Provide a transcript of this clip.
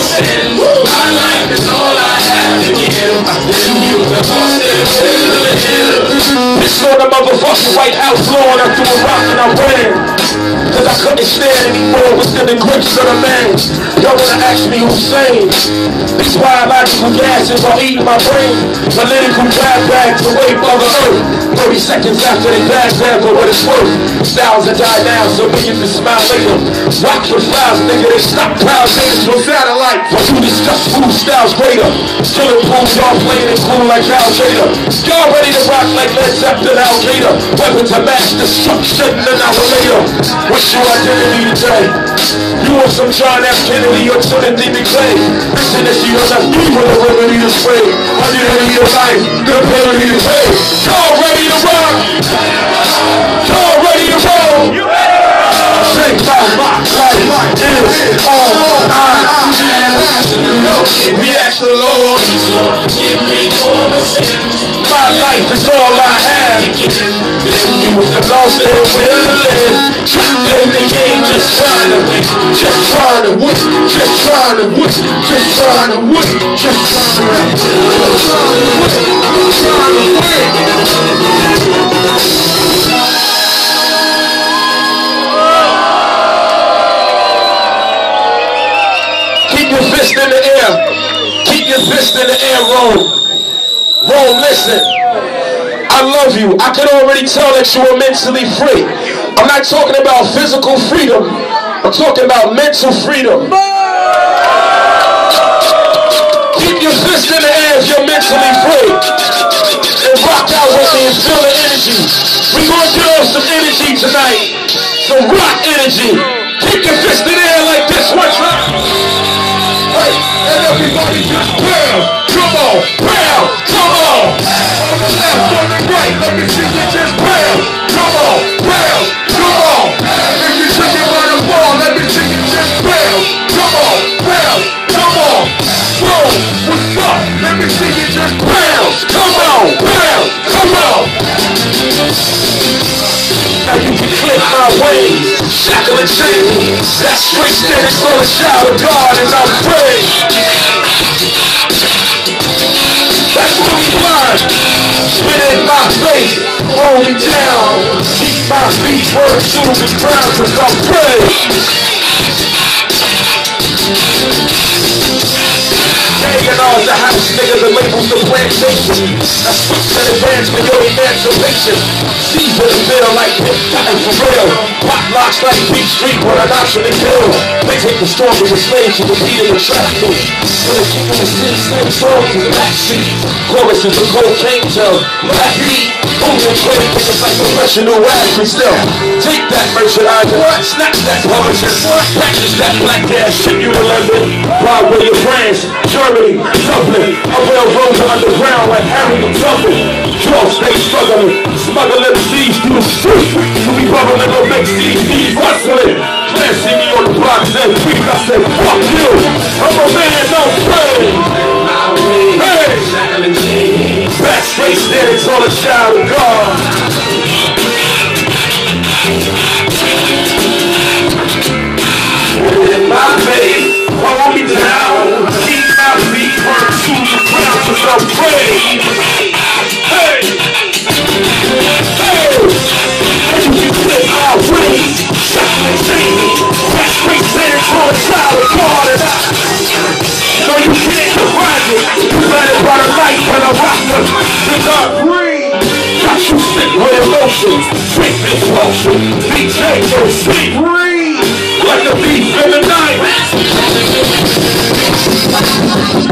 sin. My life is all I have to give. This on the motherfucking White House lawn, I threw a rock and I ran. Cause I couldn't stand anymore within the grips of the man. Y'all wanna ask me who's sane? These biological gases are eating my brain. Political grab bags away from the earth. 30 seconds after they bag for what it's worth. Styles that die now, so millions can smile later. Rock your flies, nigga, they stockpile niggas from satellite. But you discuss whose style's greater. Killing pools, y'all playing it cool like Al Jada. Y'all ready to rock like Led Zeppelin, Al Qaeda. Weapons of mass destruction an hour later. What's your identity today? You want some John F. Kennedy or Timothy McVeigh? Listen, if you don't have evil, the remedy to spray. On the end of your life, the penalty to pay. Y'all ready to rock? Y'all ready to roll? Say my life is all I have. We ask the Lord, Give me all the sin. my life is all I have. You was the lost and willing. Trapped in the game, just trying to win. Just trying to win. Just trying to win. Just trying to win. Just trying to win. Keep your fist in the air. Keep your fist in the air, Rome. Rome, listen. I love you. I can already tell that you are mentally free. I'm not talking about physical freedom. I'm talking about mental freedom. Keep your fist in the air if you're mentally free. And rock out with me and feel the energy. We're going to get off some energy tonight. Some rock energy. Keep your fist in the air like this one time. Hey, and everybody just pound. Come on, pound. Come on. On the left, on the right, let me see you just pound. Come on, pound. Come on. If you're sitting by the wall, let me see you just pound. Come on, pound. Come on. Whoa, what's up? Let me see you just pound. Come on, pound. Come on. Now you can click my ways, shackle and chain. That's straight standing for a child of God and I'm free. That's what we learn. Spit in my face, hold me down. Keep my feet where the shoes is ground cause I'm free. Hanging on the house, niggas and labels the plantation. I switch to the dance for your emancipation. Caesar the middle like Pip Cotton for real. Pop locks like Beat Street when I knock the kill. They take the storm to the slaves who repeated the trap loop. When the king of the city same song to the backseat. Chorus is a cocaine tell. Black beat, boom and play, it's like professional athletes still. Take that merchandiser, snap that publisher, practice that black gas, ship you to London. Broadway, France, Germany, Dublin, a railroad underground like Harry and Dublin. Y'all stay struggling, smuggling seeds through the street. You be bubbling or make CDs rustling. Man, see me on the block, said freak, I said fuck you. I'm a man, don't play. Hey, back straight standing tall a child of God. In my face, hold me down. Keep my feet firm to the ground cause I'm free. Hey, hey, and you flip my ways. Shot my chain. Back straight standing tall a child of God and I. No, you can't divide me. You let it by the light when I rock the dark green. Got you sick with emotions. Quick explosion. DJ, no sleep. Breathe. Like a thief in the night.